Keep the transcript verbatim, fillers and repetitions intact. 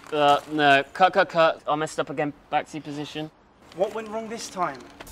Uh, no. Cut, cut, cut. I messed up again. Backseat position. What went wrong this time?